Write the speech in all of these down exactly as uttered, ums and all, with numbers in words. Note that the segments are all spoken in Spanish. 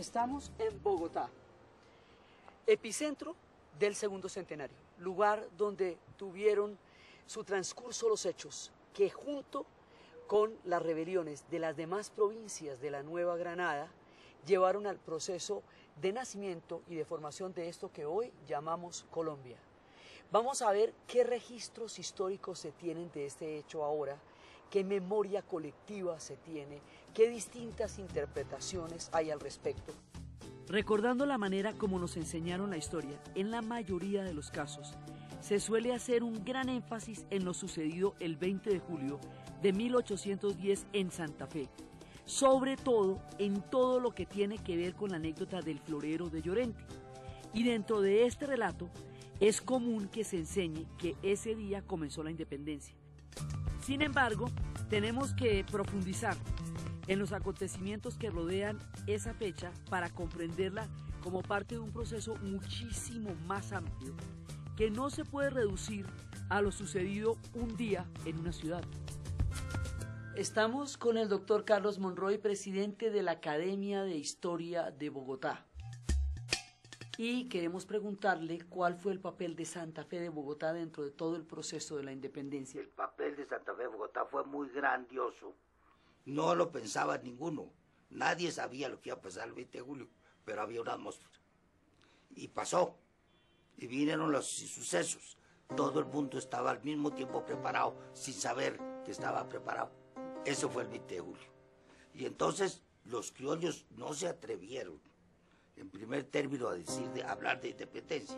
Estamos en Bogotá, epicentro del segundo centenario, lugar donde tuvieron su transcurso los hechos que junto con las rebeliones de las demás provincias de la Nueva Granada llevaron al proceso de nacimiento y de formación de esto que hoy llamamos Colombia. Vamos a ver qué registros históricos se tienen de este hecho ahora, qué memoria colectiva se tiene, qué distintas interpretaciones hay al respecto. Recordando la manera como nos enseñaron la historia, en la mayoría de los casos, se suele hacer un gran énfasis en lo sucedido el veinte de julio de mil ochocientos diez en Santa Fe, sobre todo en todo lo que tiene que ver con la anécdota del florero de Llorente. Y dentro de este relato es común que se enseñe que ese día comenzó la independencia. Sin embargo, tenemos que profundizar en los acontecimientos que rodean esa fecha para comprenderla como parte de un proceso muchísimo más amplio, que no se puede reducir a lo sucedido un día en una ciudad. Estamos con el doctor Carlos Monroy, presidente de la Academia de Historia de Bogotá. Y queremos preguntarle cuál fue el papel de Santa Fe de Bogotá dentro de todo el proceso de la independencia. El papel de Santa Fe de Bogotá fue muy grandioso. No lo pensaba ninguno. Nadie sabía lo que iba a pasar el veinte de julio, pero había una atmósfera. Y pasó. Y vinieron los sucesos. Todo el mundo estaba al mismo tiempo preparado, sin saber que estaba preparado. Eso fue el veinte de julio. Y entonces los criollos no se atrevieron, en primer término, a decir, de hablar de independencia.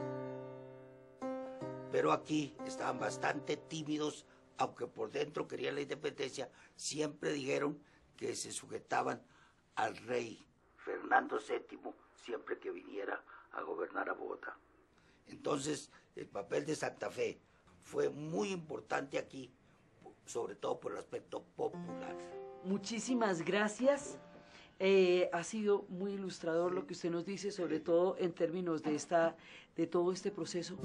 Pero aquí estaban bastante tímidos, aunque por dentro querían la independencia, siempre dijeron que se sujetaban al rey Fernando séptimo siempre que viniera a gobernar a Bogotá. Entonces, el papel de Santa Fe fue muy importante aquí, sobre todo por el aspecto popular. Muchísimas gracias. Eh, ha sido muy ilustrador lo que usted nos dice, sobre todo en términos de, esta, de todo este proceso.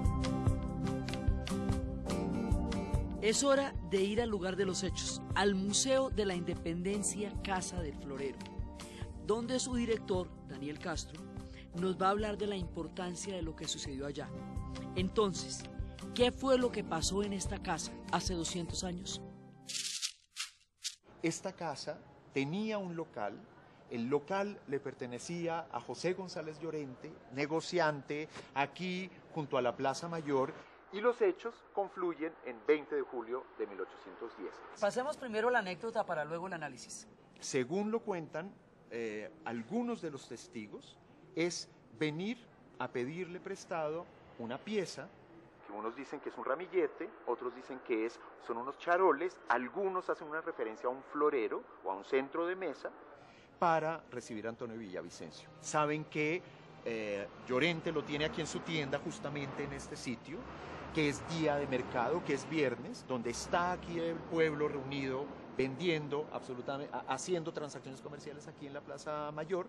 Es hora de ir al lugar de los hechos, al Museo de la Independencia Casa del Florero, donde su director, Daniel Castro, nos va a hablar de la importancia de lo que sucedió allá. Entonces, ¿qué fue lo que pasó en esta casa hace doscientos años? Esta casa tenía un local, el local le pertenecía a José González Llorente, negociante, aquí junto a la Plaza Mayor, y los hechos confluyen en veinte de julio de mil ochocientos diez. Pasemos primero la anécdota para luego el análisis. Según lo cuentan eh, algunos de los testigos, es venir a pedirle prestado una pieza, que unos dicen que es un ramillete, otros dicen que es, son unos charoles, algunos hacen una referencia a un florero o a un centro de mesa, para recibir a Antonio Villavicencio. Saben que eh, Llorente lo tiene aquí en su tienda, justamente en este sitio, que es día de mercado, que es viernes, donde está aquí el pueblo reunido, vendiendo, absolutamente, haciendo transacciones comerciales aquí en la Plaza Mayor,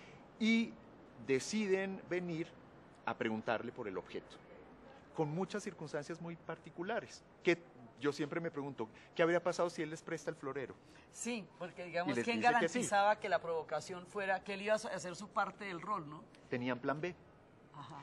y deciden venir a preguntarle por el objeto, con muchas circunstancias muy particulares, que yo siempre me pregunto, ¿qué habría pasado si él les presta el florero? Sí, porque digamos, ¿quién ¿quién garantizaba que, sí? que la provocación fuera, que él iba a hacer su parte del rol, ¿no? Tenían plan B. Ajá.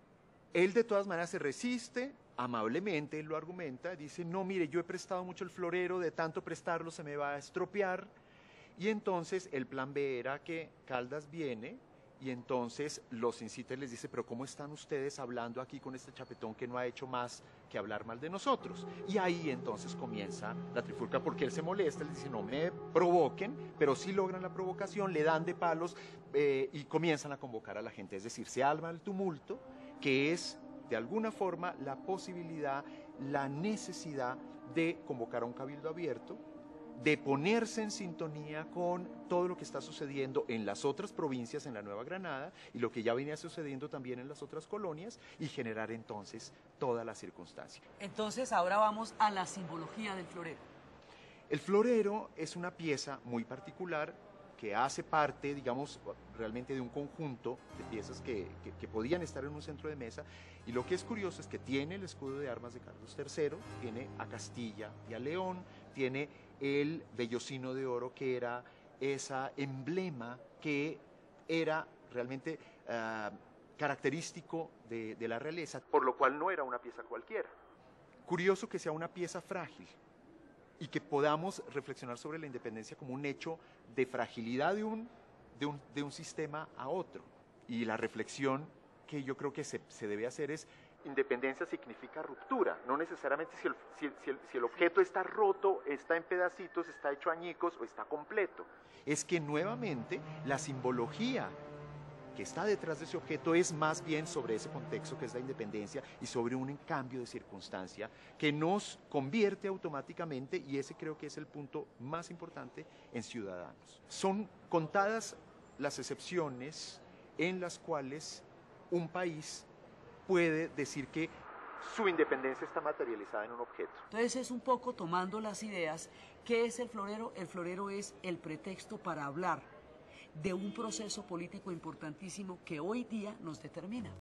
Él de todas maneras se resiste, amablemente él lo argumenta, dice, no, mire, yo he prestado mucho el florero, de tanto prestarlo se me va a estropear, y entonces el plan B era que Caldas viene, y entonces los incita y les dice, pero ¿cómo están ustedes hablando aquí con este chapetón que no ha hecho más que hablar mal de nosotros? Y ahí entonces comienza la trifulca, porque él se molesta, les dice, no me provoquen, pero sí logran la provocación, le dan de palos eh, y comienzan a convocar a la gente. Es decir, se arma el tumulto, que es de alguna forma la posibilidad, la necesidad de convocar a un cabildo abierto, de ponerse en sintonía con todo lo que está sucediendo en las otras provincias, en la Nueva Granada, y lo que ya venía sucediendo también en las otras colonias, y generar entonces toda la circunstancia. Entonces ahora vamos a la simbología del florero. El florero es una pieza muy particular que hace parte, digamos, realmente de un conjunto de piezas que, que, que podían estar en un centro de mesa, y lo que es curioso es que tiene el escudo de armas de Carlos tercero, tiene a Castilla y a León, tiene el vellocino de oro, que era ese emblema que era realmente uh, característico de, de la realeza, por lo cual no era una pieza cualquiera. Curioso que sea una pieza frágil y que podamos reflexionar sobre la independencia como un hecho de fragilidad de un, de un, de un sistema a otro. Y la reflexión que yo creo que se, se debe hacer es: independencia significa ruptura, no necesariamente si el, si, el, si, el, si el objeto está roto, está en pedacitos, está hecho añicos o está completo. Es que nuevamente la simbología que está detrás de ese objeto es más bien sobre ese contexto que es la independencia y sobre un cambio de circunstancia que nos convierte automáticamente, y ese creo que es el punto más importante, en ciudadanos. Son contadas las excepciones en las cuales un país puede decir que su independencia está materializada en un objeto. Entonces es un poco tomando las ideas. ¿Qué es el florero? El florero es el pretexto para hablar de un proceso político importantísimo que hoy día nos determina.